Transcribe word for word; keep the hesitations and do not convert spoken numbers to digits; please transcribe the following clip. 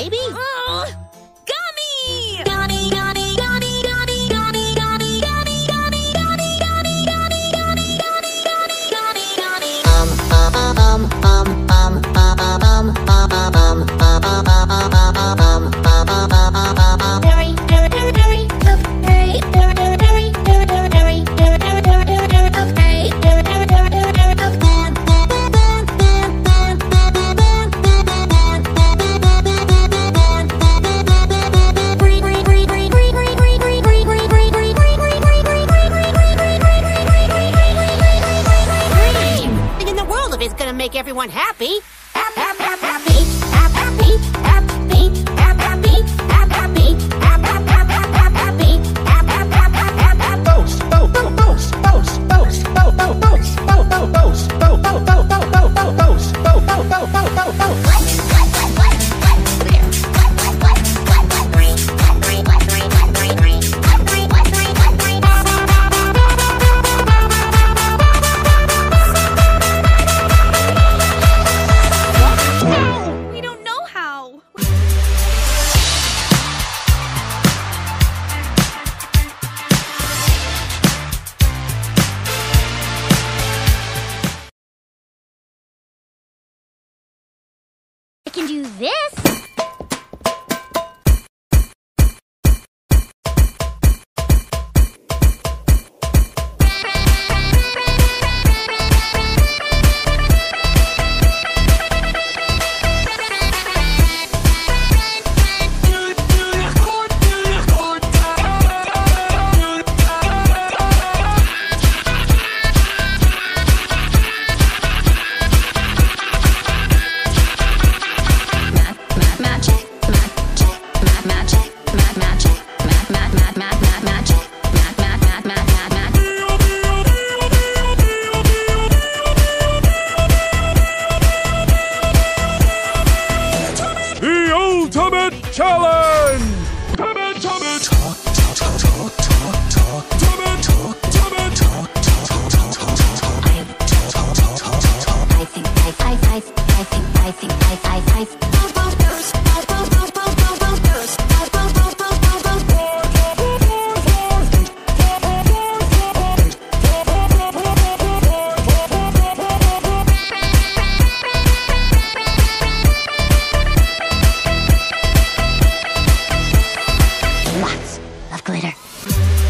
baby? Uh, Gummy! Gummy, gummy, gummy, gummy, gummy, gummy, gummy, gummy, gummy, gummy, gummy, gummy, gummy, gummy, gummy. Um, um, um, um, um, um, um, um, um, um, um, hurry, hurry, hurry, up, hurry, hurry, hurry, hurry, hurry, hurry, hurry, up, hurry, hurry, hurry, up, is gonna make everyone happy. happy, happy, happy, happy, happy, happy, happy, happy, happy. Boast, boast, boast, boast, boast, boast, boast, boast, boast, boast, boast, boast, boast, boast, boast. I can do this. Lots of glitter.